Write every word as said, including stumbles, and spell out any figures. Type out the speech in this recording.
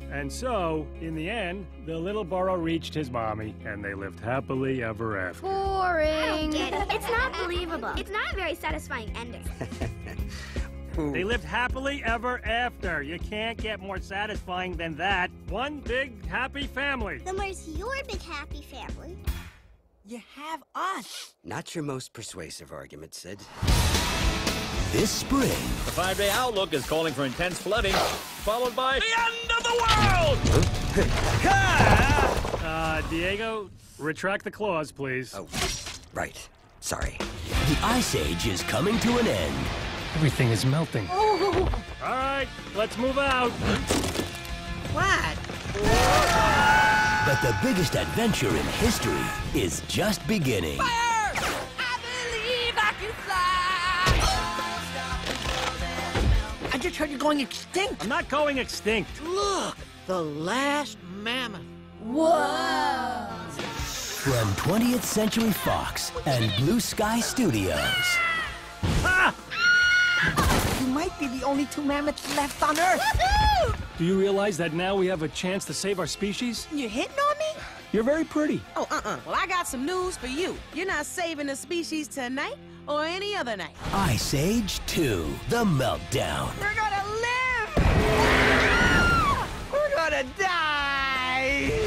And so, in the end, the little burro reached his mommy, and they lived happily ever after. Boring. I don't get it. It's not believable. It's not a very satisfying ending. They lived happily ever after. You can't get more satisfying than that. One big happy family. Then where's your big happy family? You have us. Not your most persuasive argument, Sid. This spring, The five-day outlook is calling for intense flooding, followed by the end of the world! Uh, Diego, retract the clause, please. Oh, right. Sorry. the Ice Age is coming to an end. Everything is melting. All right, let's move out. What? But the biggest adventure in history is just beginning. Fire! I believe I can fly! I just heard you're going extinct. I'm not going extinct. Look, the last mammoth. From twentieth Century Fox and Blue Sky Studios. Ah! You might be the only two mammoths left on Earth. Do you realize that now we have a chance to save our species? You hitting on me? You're very pretty. Oh, uh-uh. Well, I got some news for you. You're not saving the species tonight or any other night. Ice Age two, The Meltdown. We're gonna live! We're gonna die!